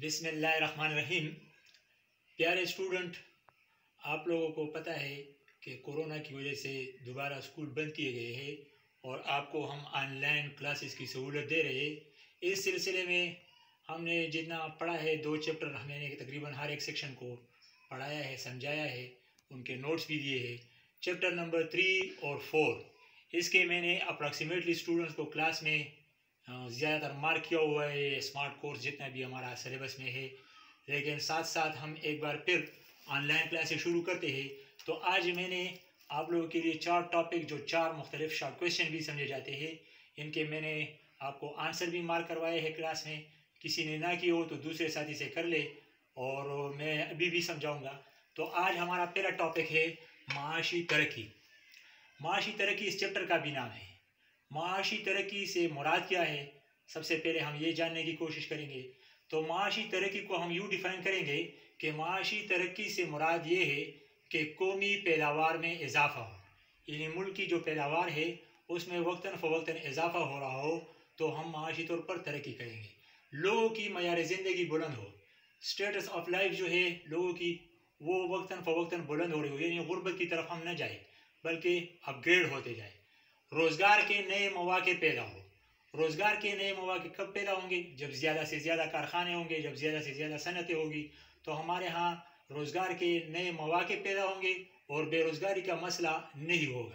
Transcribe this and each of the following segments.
बिस्मिल्लाहिर्रहमानिर्रहीम। प्यारे स्टूडेंट, आप लोगों को पता है कि कोरोना की वजह से दोबारा स्कूल बंद किए गए हैं और आपको हम ऑनलाइन क्लासेस की सहूलत दे रहे हैं। इस सिलसिले में हमने जितना पढ़ा है, 2 चैप्टर हमने तकरीबन हर एक सेक्शन को पढ़ाया है, समझाया है, उनके नोट्स भी दिए हैं। चैप्टर नंबर 3 और 4 इसके मैंने अप्रॉक्सीमेटली स्टूडेंट्स को क्लास में ज़्यादातर मार्क किया हुआ है, स्मार्ट कोर्स जितना भी हमारा सिलेबस में है। लेकिन साथ साथ हम एक बार फिर ऑनलाइन क्लासेस शुरू करते हैं। तो आज मैंने आप लोगों के लिए 4 टॉपिक, जो 4 मुख्तलिफ शॉर्ट क्वेश्चन भी समझे जाते हैं, इनके मैंने आपको आंसर भी मार्क करवाए हैं क्लास में। किसी ने ना की हो तो दूसरे साथी से कर ले, और मैं अभी भी समझाऊंगा। तो आज हमारा पहला टॉपिक है माशी तरक्की। माशी तरक्की इस चैप्टर का भी नाम है। माशी तरक्की से मुराद क्या है, सबसे पहले हम ये जानने की कोशिश करेंगे। तो माशी तरक्की को हम यूँ डिफ़ाइन करेंगे कि माशी तरक्की से मुराद ये है कि कौमी पैदावार में इजाफ़ा हो, यानी मुल्क की जो पैदावार है उसमें वक्तन फ़वक्तन इजाफ़ा हो रहा हो तो हम माशी तौर पर तरक्की करेंगे। लोगों की मयार ज़िंदगी बुलंद हो, स्टेटस ऑफ लाइफ जो है लोगों की वो वक्तन फ़वक्तन बुलंद हो रही हो, यानी गुर्बत की तरफ हम न जाए बल्कि अपग्रेड होते जाए। रोज़गार के नए मौक़े पैदा हो। रोज़गार के नए मौक़े कब पैदा होंगे? जब ज़्यादा से ज़्यादा कारखाने होंगे, जब ज़्यादा से ज़्यादा सनतें होगी तो हमारे यहाँ रोज़गार के नए मौक़े पैदा होंगे और बेरोज़गारी का मसला नहीं होगा।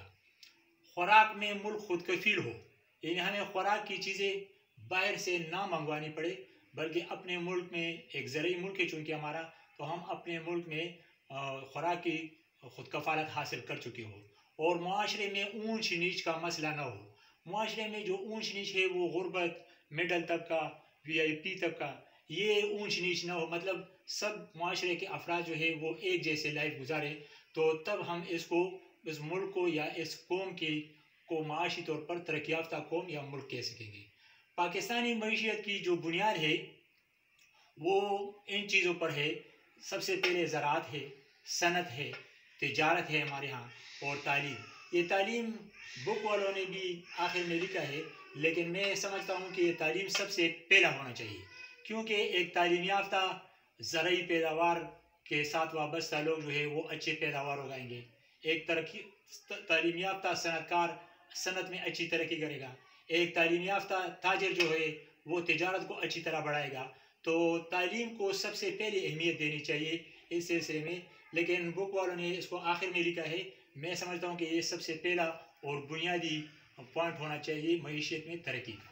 ख़ुराक में मुल्क खुद कफ़ील हो, यानी हमें ख़ुराक की चीज़ें बाहर से ना मंगवानी पड़े बल्कि अपने मुल्क में, एक ज़रूरी मुल्क है चूँकि हमारा, तो हम अपने मुल्क में ख़ुराक की खुद कफ़ालत हासिल कर चुके हो। और मुआशरे में ऊंच नीच का मसला ना हो। मुआशरे में जो ऊंच नीच है वो गुर्बत, मिडल तबका, VIP तबका, ये ऊंच नीच ना हो, मतलब सब मुआशरे के अफराद जो है वो एक जैसे लाइफ गुजारे, तो तब हम इसको, इस मुल्क को या इस कौम को माशी तौर पर तरक्की याफ्ता कौम या मुल्क कह सकेंगे। पाकिस्तानी मईशत की जो बुनियाद है वो इन चीज़ों पर है। सबसे पहले ज़राअत है, सनत है, तिजारत है हमारे यहाँ, और तालीम। ये तालीम बुक वालों ने भी आखिर में लिखा है, लेकिन मैं समझता हूँ कि ये तालीम सबसे पहला होना चाहिए, क्योंकि एक तालीम याफ्ता ज़रूरी पैदावार के साथ वाबस्ता लोग जो है वो अच्छे पैदावार उगाएंगे। एक तरक्की तालीम याफ्ता सनतकार सनत में अच्छी तरक्की करेगा। एक तालीम याफ्ता ताजिर जो है वो तिजारत को अच्छी तरह बढ़ाएगा। तो तालीम को सबसे पहले अहमियत देनी चाहिए इस सिलसिले में, लेकिन बुक वालों ने इसको आखिर में लिखा है। मैं समझता हूँ कि ये सबसे पहला और बुनियादी पॉइंट होना चाहिए मईशत में तरक्की का।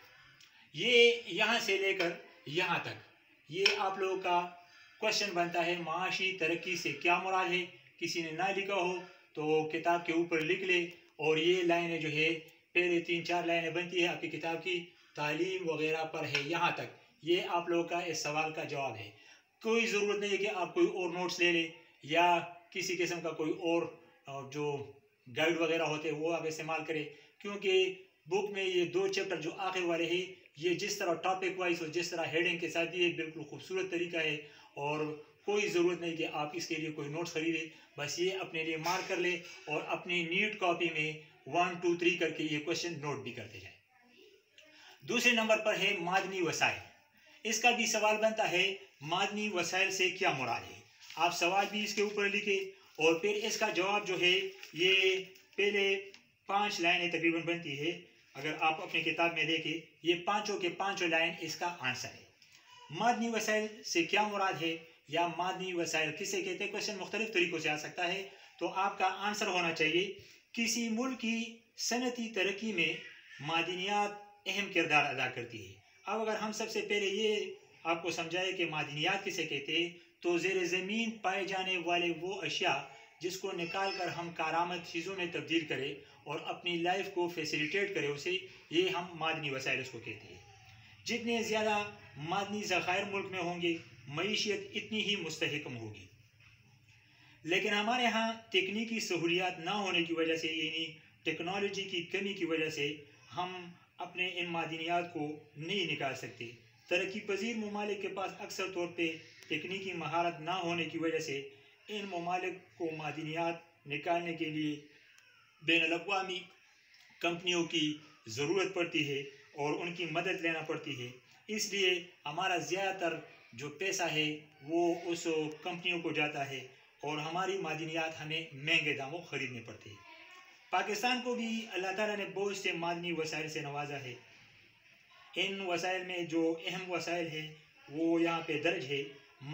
ये यहाँ से लेकर यहाँ तक ये आप लोगों का क्वेश्चन बनता है, माशी तरक्की से क्या मुराद है। किसी ने ना लिखा हो तो किताब के ऊपर लिख ले, और ये लाइनें जो है पहले 3-4 लाइनें बनती है आपकी किताब की, तालीम वगैरह पर है यहाँ तक। ये आप लोगों का इस सवाल का जवाब है। कोई ज़रूरत नहीं है कि आप कोई और नोट्स ले लें या किसी किस्म का कोई और जो गाइड वगैरह होते हैं वो आप इस्तेमाल करें, क्योंकि बुक में ये 2 चैप्टर जो आखिर वाले हैं, ये जिस तरह टॉपिक वाइज और जिस तरह हेडिंग के साथ ये बिल्कुल खूबसूरत तरीका है, और कोई ज़रूरत नहीं कि आप इसके लिए कोई नोट्स खरीदें। बस ये अपने लिए मार्क कर ले और अपनी नीट कॉपी में 1, 2, 3 करके ये क्वेश्चन नोट भी करते जाए। दूसरे नंबर पर है मादनी वसाइल। इसका भी सवाल बनता है, मादनी वसाइल से क्या मुराद है। आप सवाल भी इसके ऊपर लिखे और फिर इसका जवाब जो है ये पहले 5 लाइनें तकरीबन बनती है। अगर आप अपनी किताब में देखें, ये पांचों के पांचों लाइन इसका आंसर है। मादनी वसाइल से क्या मुराद है या मादनी वसाइल किसे कहते हैं, क्वेश्चन मुख्तलिफ तरीक़ों से आ सकता है। तो आपका आंसर होना चाहिए, किसी मुल्क की सनती तरक्की में मादनियात अहम किरदार अदा करती है। अब अगर हम सबसे पहले ये आपको समझाए कि मादनियात किसे कहते हैं, तो ज़ेर ज़मीन पाए जाने वाले वो अशिया जिसको निकाल कर हम कारामद चीज़ों में तब्दील करें और अपनी लाइफ को फैसिलिटेट करें, उसे ये हम मादनी वसाइल उसको कहते हैं। जितने ज़्यादा मादनी ज़खायर मुल्क में होंगे, मईशत इतनी ही मुस्तहकम होगी। लेकिन हमारे यहाँ तकनीकी सहूलियात ना होने की वजह से, यानी टेक्नोलॉजी की कमी की वजह से, हम अपने इन मादनियात को नहीं निकाल सकते। तरक्की पजीर ममालिक के पास अक्सर तौर पे तकनीकी महारत ना होने की वजह से इन ममालिक को मादनियात निकालने के लिए बैनुल-अक़वामी कंपनियों की ज़रूरत पड़ती है और उनकी मदद लेना पड़ती है। इसलिए हमारा ज़्यादातर जो पैसा है वो उस कंपनियों को जाता है और हमारी मादनियात हमें महंगे दामों ख़रीदने पड़ते हैं। पाकिस्तान को भी अल्लाह ताला ने बहुत से मादनी वसाइल से नवाजा है। इन वसाइल में जो अहम वसाइल है वो यहाँ पे दर्ज है।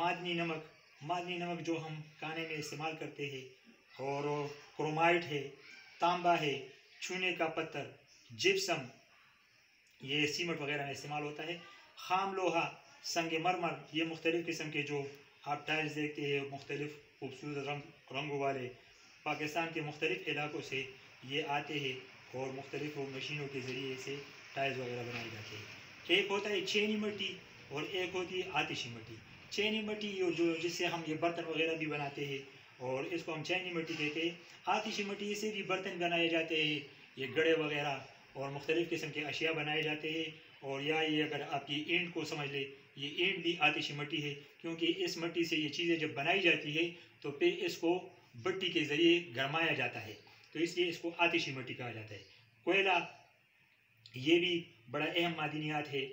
मादनी नमक जो हम खाने में इस्तेमाल करते हैं, और क्रोमाइट है, तांबा है, चूने का पत्थर, जिप्सम, ये सीमेंट वगैरह में इस्तेमाल होता है। खाम लोहा, संगमरमर, ये मुख्तलिफ़ किस्म के जो आप टाइल्स देखते हैं मुख्तलिफ़ खूबसूरत रंगों वाले, पाकिस्तान के मुख्तलिफ़ इलाकों से ये आते हैं और मुख्तलिफ़ मशीनों के ज़रिए से टाइल्स वगैरह बनाए जाते हैं। एक होता है चीनी मिट्टी और एक होती है आतिशी मिट्टी। चीनी मिट्टी जो जिससे हम ये बर्तन वगैरह भी बनाते हैं और इसको हम चीनी मिट्टी कहते हैं। आतिशी मिट्टी से भी बर्तन बनाए जाते हैं, ये गड़े वगैरह और मुख्तलिफ़ किस्म के अशिया बनाए जाते हैं। और या ये अगर आपकी ईंट को समझ ले, ये ईंट भी आतिशी मिट्टी है, क्योंकि इस मिट्टी से ये चीज़ें जब बनाई जाती है तो फिर इसको भट्टी के ज़रिए गरमाया जाता है, तो इसलिए इसको आतिशी मिट्टी कहा जाता है। कोयला, ये भी बड़ा अहम मादनियात है।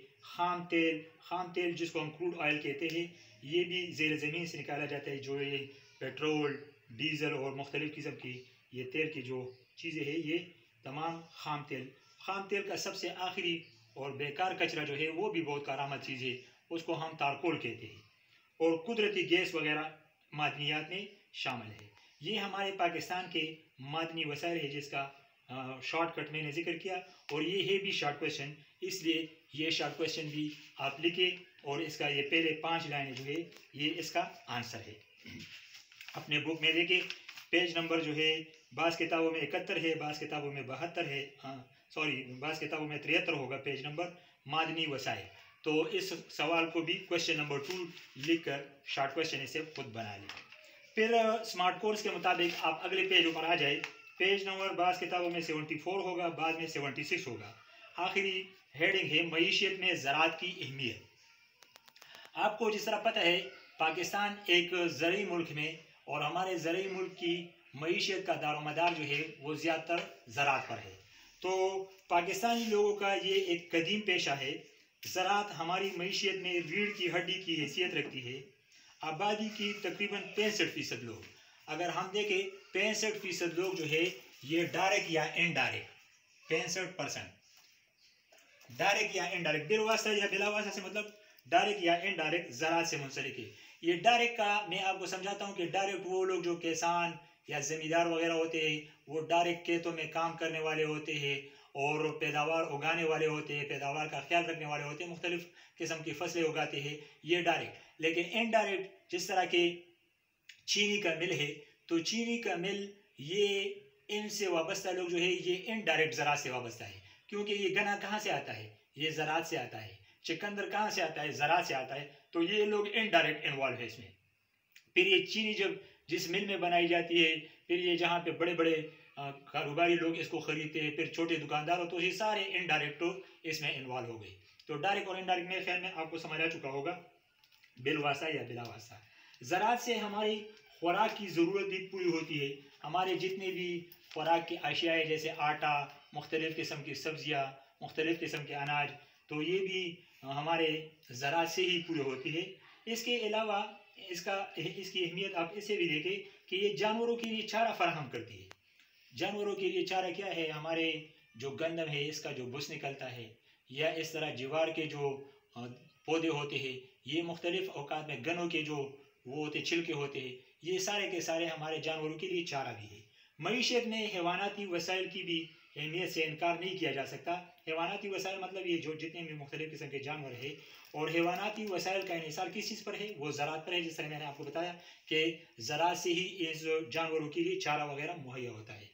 खाम तेल जिसको हम क्रूड ऑयल कहते हैं, ये भी ज़ेर ज़मीन से निकाला जाता है। जो ये पेट्रोल, डीज़ल और मुख्तलिफ़ किस्म की ये तेल की जो चीज़ें हैं, ये तमाम खाम तेल का सबसे आखिरी और बेकार कचरा जो है वो भी बहुत कारामद चीज़ है, उसको हम तारकोल कहते हैं। और कुदरती गैस वगैरह मादनियात में शामिल है। ये हमारे पाकिस्तान के मादनी वसाइल है जिसका शॉर्टकट मैंने जिक्र किया, और ये है भी शॉर्ट क्वेश्चन, इसलिए ये शॉर्ट क्वेश्चन भी आप लिखे और इसका ये पहले 5 लाइनें जो है ये इसका आंसर है। अपने बुक में देखिए पेज नंबर जो है बाज़ किताबों में 71 है, बाज़ किताबों में 72 है, बाज़ किताबों में 73 होगा पेज नंबर मादनी वसाइल। तो इस सवाल को भी क्वेश्चन नंबर 2 लिख कर शॉर्ट क्वेश्चन इसे खुद बना लें। फिर स्मार्ट कोर्स के मुताबिक आप अगले पेज ऊपर आ जाए। पेज नंबर बाज़ किताबों में 74 होगा, बाद में 76 होगा। आखिरी हेडिंग है मईशियत में ज़राअत की अहमियत। आपको जिस तरह पता है पाकिस्तान एक ज़रई मुल्क में, और हमारे ज़रई मुल्क की मईशियत का दारोमदार जो है वो ज़्यादातर ज़राअत पर है। तो पाकिस्तानी लोगों का ये एक कदीम पेशा है। ज़राअत हमारी मईशियत में रीढ़ की हड्डी की हैसियत रखती है। आबादी की तकरीबन 65% लोग, अगर हम देखें 65% लोग जो है ये डायरेक्ट या इनडायरेक्ट, 65% डायरेक्ट या इनडायरेक्ट, बिलवास्ता या बिलावास्ता से मतलब डायरेक्ट या इनडायरेक्ट ज़राअत से मुंसलिक है। ये डायरेक्ट का मैं आपको समझाता हूँ कि डायरेक्ट वो लोग जो किसान या ज़मींदार वगैरह होते हैं, वो डायरेक्ट खेतों में काम करने वाले होते हैं और पैदावार उगाने वाले होते हैं, पैदावार का ख्याल रखने वाले होते हैं, मुख्तलिफ़ किस्म की फसलें उगाते हैं, ये डायरेक्ट। लेकिन इनडायरेक्ट जिस तरह के चीनी का मिल है, तो चीनी का मिल ये इनसे वाबस्ता लोग जो है ये इनडायरेक्ट ज़राअत से वाबस्ता है, क्योंकि ये गन्ना कहाँ से आता है, ये ज़राअत से आता है। चुकंदर कहाँ से आता है, ज़राअत से आता है। तो ये लोग इनडायरेक्ट इन्वॉल्व है इसमें। फिर ये चीनी जब जिस मिल में बनाई जाती है, फिर ये जहाँ पे बड़े बड़े कारोबारी लोग इसको खरीदते हैं, फिर छोटे दुकानदार हो, तो ये सारे इनडायरेक्ट इसमें इन्वॉल्व हो गए। तो डायरेक्ट और इनडायरेक्ट मेरे ख्याल में आपको समझ आ चुका होगा, बिलवास्ता या बिलावास्ता। ज़राअत से हमारी खुराक की ज़रूरत भी पूरी होती है। हमारे जितने भी खुराक के अशिया है, जैसे आटा, मुख्तलिफ़ किस्म की सब्ज़ियाँ, मुख्तलिफ़ किस्म के अनाज, तो ये भी हमारे ज़राअत से ही पूरी होती है। इसके अलावा इसकी अहमियत आप इसे भी देखें कि ये जानवरों के लिए चारा फराहम करती है। जानवरों के लिए चारा क्या है, हमारे जो गंदम है इसका जो बुस निकलता है, या इस तरह ज्वार के जो पौधे होते हैं, ये मुख्तलिफ़ औकात में गन्नों के जो वो होते छिलके होते हैं, ये सारे के सारे हमारे जानवरों के लिए चारा भी है। मईशत में हैवानाती वसाइल की भी अहमियत से इनकार नहीं किया जा सकता। हैवानाती वसाइल मतलब ये जो जितने भी मुख्तलिफ़ किस्म के जानवर है, और हैवानाती वसाइल का इन्हिसार किस चीज़ पर है, वो ज़राअत पर है। जिस तरह मैंने आपको बताया कि ज़राअत से ही इस जानवरों के लिए चारा वगैरह मुहैया होता है।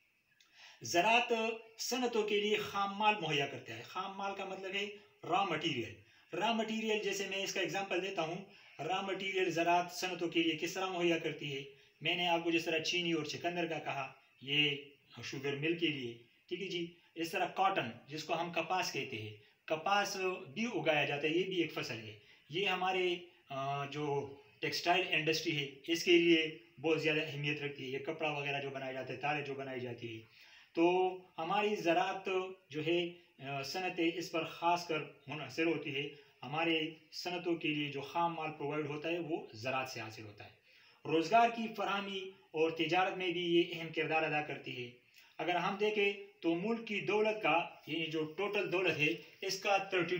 ज़राअत सनतों के लिए खाम माल मुहैया करता है। खाम माल का मतलब है रॉ मटीरियल। रॉ मटीरियल जैसे मैं इसका एग्जांपल देता हूँ, रॉ मटीरियल ज़राअत सनतों के लिए किस तरह मुहैया करती है। मैंने आपको जिस तरह चीनी और चुकंदर का कहा, ये शुगर मिल के लिए, ठीक है जी। इस तरह कॉटन जिसको हम कपास कहते हैं, कपास भी उगाया जाता है, ये भी एक फसल है। ये हमारे जो टेक्सटाइल इंडस्ट्री है इसके लिए बहुत ज़्यादा अहमियत रखती है। ये कपड़ा वगैरह जो बनाया जाता है, तारे जो बनाई जाती है, तो हमारी ज़राअत जो है सनत इस पर ख़ास कर मुनहसर होती है। हमारे सनतों के लिए जो खाम माल प्रोवाइड होता है वो ज़राअत से हासिल होता है। रोज़गार की फरहमी और तिजारत में भी ये अहम किरदार अदा करती है। अगर हम देखें तो मुल्क की दौलत का, ये जो टोटल दौलत है, इसका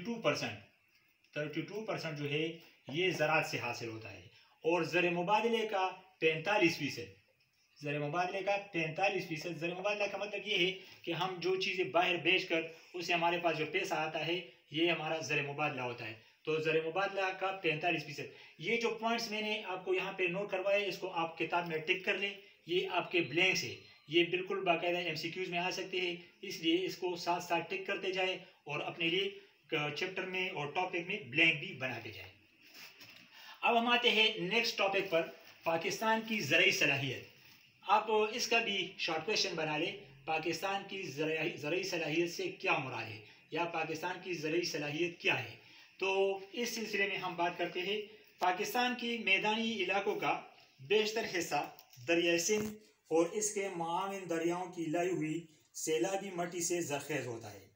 32% जो है ये ज़राअत से हासिल होता है। और ज़र मुबादले का 45%, ज़र मुबादले का 45%। ज़र मुबादला का मतलब ये है कि हम जो चीज़ें बाहर बेच कर उससे हमारे पास जो पैसा आता है, ये हमारा ज़र मुबादला होता है। तो ज़र मुबादला का 45%। ये जो पॉइंट्स मैंने आपको यहाँ पे नोट करवाए, इसको आप किताब में टिक कर लें। ये आपके ब्लैंक्स है, ये बिल्कुल बाकायदा MCQs में आ सकते हैं, इसलिए इसको साथ साथ टिक करते जाए और अपने लिए चैप्टर में और टॉपिक में ब्लैंक भी बनाते जाए। अब हम आते हैं नेक्स्ट टॉपिक पर, पाकिस्तान की ज़राई सलाहियत। आप इसका भी शॉर्ट क्वेश्चन बना लें, पाकिस्तान की ज़राई सलाहियत से क्या मुराद है, या पाकिस्तान की ज़राई सलाहियत क्या है। तो इस सिलसिले में हम बात करते हैं। पाकिस्तान की मैदानी इलाकों का बेशतर हिस्सा दरिया सिंध और इसके मुआविन दरियाओं की लाई हुई सैलाबी मट्टी से जरखेज होता है।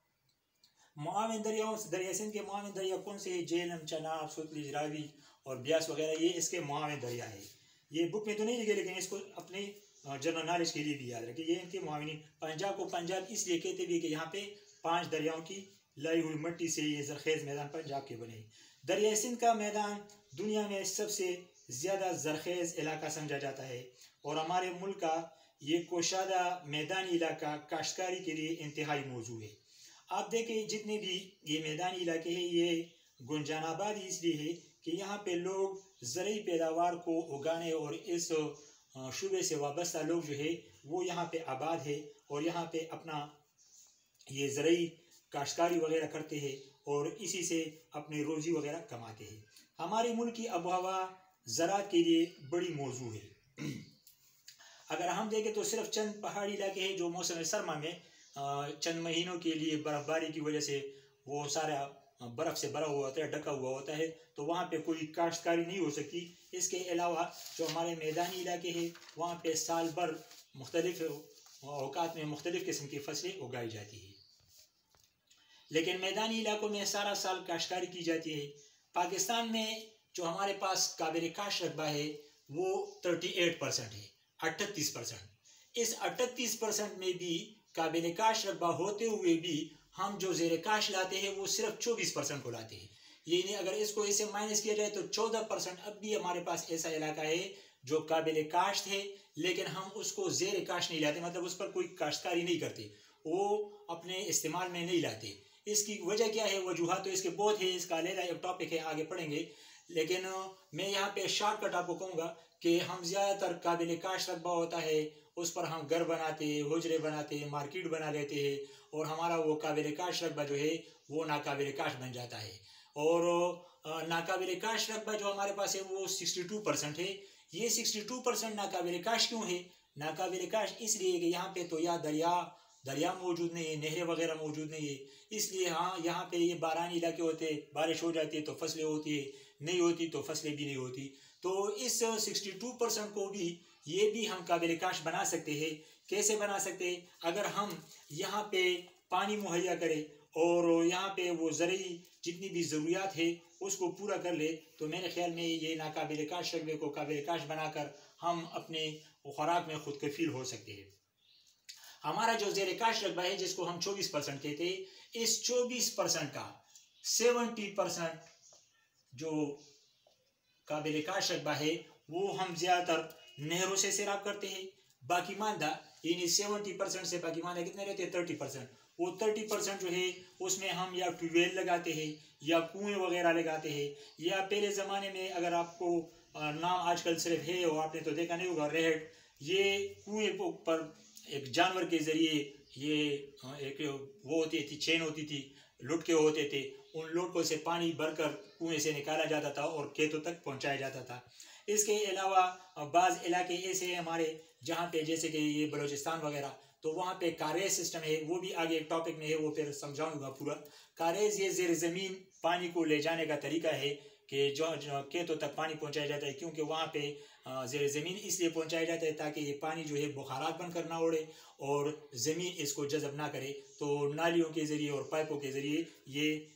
मुआविन दरियाओं, दरिया सिंध के मुआविन दरिया कौन से हैं? झेलम, चनाब, सतलुज, रावी और ब्यास वगैरह, ये इसके मुआविन दरिया है। ये बुक में तो नहीं लिखे, लेकिन इसको अपने जनरल नॉलेज के लिए भी याद रखें, ये इनके मुआविन। पंजाब को पंजाब इसलिए कहते भी कि यहाँ पे 5 दरियाओं की लाई हुई मट्टी से ये जरखेज मैदान पंजाब के बने। दरिया सिंध का मैदान दुनिया में सबसे ज़्यादा जरखेज इलाका समझा जाता है और हमारे मुल्क का ये कोशादा मैदानी इलाका काश्तकारी के लिए इंतहाई मौजूद है। आप देखें जितने भी ये मैदानी इलाके हैं, ये गुंजानाबाद इसलिए है कि यहाँ पे लोग ज़रूरी पैदावार को उगाने और इस शुबे से वाबस्ता लोग जो है वो यहाँ पे आबाद है और यहाँ पे अपना ये ज़रूरी काश्तकारी वगैरह करते हैं और इसी से अपनी रोज़ी वगैरह कमाते हैं। हमारे मुल्क की आबोहवा ज़राअत के लिए बड़ी मौजू है। अगर हम देखें तो सिर्फ चंद पहाड़ी इलाके हैं जो मौसम सरमा में चंद महीनों के लिए बर्फ़बारी की वजह से वो सारा बर्फ़ से भरा हुआ होता है, ढका हुआ होता है, तो वहाँ पे कोई काश्तकारी नहीं हो सकती। इसके अलावा जो हमारे मैदानी इलाके हैं वहाँ पे साल भर मुख्तलिफ औकात में मुख्तलिफ किस्म की फसलें उगाई जाती है, लेकिन मैदानी इलाकों में सारा साल काश्तकारी की जाती है। पाकिस्तान में जो हमारे पास काबिल काश रकबा है वो 38% है, 38%। इस 38% में भी काबिल काश रकबा होते हुए भी हम जो ज़ेर काश लाते हैं वो सिर्फ 24% को लाते हैं। ये नहीं, अगर इसको ऐसे माइनस किया जाए तो 14% अब भी हमारे पास ऐसा इलाका है जो काबिल काश्त है, लेकिन हम उसको ज़ेर काश नहीं लाते, मतलब उस पर कोई काश्तकारी नहीं करते, वो अपने इस्तेमाल में नहीं लाते। इसकी वजह क्या है? वजूहत तो इसके बहुत है, इसका अलग एक टॉपिक है, आगे पढ़ेंगे। लेकिन मैं यहाँ पे शॉर्टकट आपको कहूँगा कि हम ज़्यादातर काबिल काश रकबा होता है उस पर हम घर बनाते हैं, हुजरे बनाते हैं, मार्केट बना लेते हैं और हमारा वो काबिल काश रकबा जो है वो नाकाबिल काश बन जाता है। और नाकाबिल काश रकबा जो हमारे पास है वो 62% है। ये 62% नाकाबिल काश क्यों है? नाकाबिल काश इसलिए कि यहाँ पे तो या दरिया मौजूद नहीं है, नहरें वगैरह मौजूद नहीं है, इसलिए हाँ यहाँ पे ये बारानी इलाके होते हैं, बारिश हो जाती है तो फसलें होती है, नहीं होती तो फसलें भी नहीं होती। तो इस 62% को भी ये भी हम काबिल काश बना सकते हैं। कैसे बना सकते हैं? अगर हम यहाँ पे पानी मुहैया करें और यहाँ पे वो ज़रूरी जितनी भी ज़रूरियात है उसको पूरा कर ले, तो मेरे ख्याल में ये नाकाबिल काश रकबे को काबिल काश बनाकर हम अपने खुराक में खुद कफील हो सकते हैं। हमारा जो ज़ेर काश रकबा है जिसको हम 24% कहते हैं, इस 24% का 70% जो काबिल काश रकबा है वो हम ज़्यादातर नहरों से सैराब करते हैं। बाकी मानदा यानी 70% से बाकी मानदा कितने रहते हैं? 30%। वो 30% जो है उसमें हम या ट्यूबवेल लगाते हैं या कुएँ वगैरह लगाते हैं, या पहले ज़माने में अगर आपको नाम आजकल सिर्फ है और आपने तो देखा नहीं होगा, रेहट, ये कुएँ पर एक जानवर के ज़रिए ये एक वो होती थी, चेन होती थी, लुटके होते थे, उन लुटकों से पानी भरकर कुएं से निकाला जाता था और खेतों तक पहुंचाया जाता था। इसके अलावा बाज़ इलाके ऐसे हैं हमारे जहाँ पे जैसे कि ये बलूचिस्तान वगैरह, तो वहाँ पे कारेज सिस्टम है, वो भी आगे एक टॉपिक में है, वो फिर समझाऊंगा पूरा। कारेज ये ज़ेर ज़मीन पानी को ले जाने का तरीका है कि जो खेतों तक पानी पहुँचाया जाता है, क्योंकि वहाँ पे ज़ेर ज़मीन इसलिए पहुँचाया जाता है ताकि ये पानी जो है बुखारात बनकर ना उड़े और ज़मीन इसको जज़ब ना करे, तो नालियों के ज़रिए और पाइपों के ज़रिए ये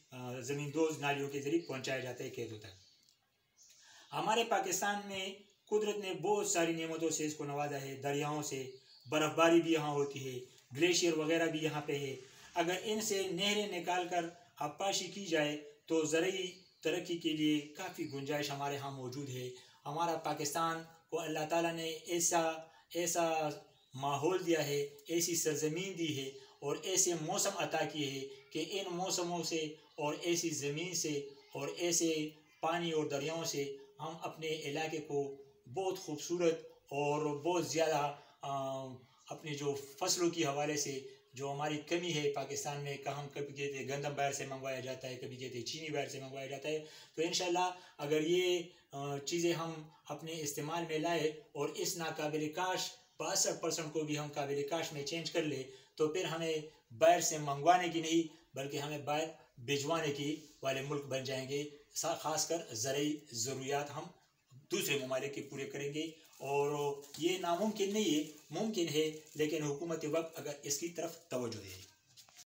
ज़मींदोज़ नालियों के ज़रिए पहुँचाया जाता है खेतों तक। हमारे पाकिस्तान में कुदरत ने बहुत सारी नेमतों से इसको नवाजा है, दरियाओं से, बर्फ़बारी भी यहाँ होती है, ग्लेशियर वगैरह भी यहाँ पे है। अगर इनसे नहरें निकाल कर आबपाशी की जाए तो ज़रूरी तरक्की के लिए काफ़ी गुंजाइश हमारे यहाँ मौजूद है। हमारा पाकिस्तान को अल्लाह ताला ने ऐसा माहौल दिया है, ऐसी सरज़मीन दी है और ऐसे मौसम अता किए हैं कि इन मौसमों से और ऐसी ज़मीन से और ऐसे पानी और दरियाओं से हम अपने इलाके को बहुत खूबसूरत और बहुत ज़्यादा अपने जो फसलों की हवाले से जो हमारी कमी है पाकिस्तान में, हम कभी कहते हैं गंदम बाहर से मंगवाया जाता है, कभी कहते हैं चीनी बाहर से मंगवाया जाता है। तो इंशाल्लाह अगर ये चीज़ें हम अपने इस्तेमाल में लाए और इस नाकाबिल काश 62% को भी हम काबिल काश में चेंज कर ले तो फिर हमें बाहर से मंगवाने की नहीं बल्कि हमें बाहर भिजवाने की वाले मुल्क बन जाएंगे। ख़ासकर ज़रूरी ज़रूरियात हम दूसरे ममालिक के पूरे करेंगे और ये नामुमकिन नहीं है, मुमकिन है, लेकिन हुकूमत वक्त अगर इसकी तरफ तवज्जो दे।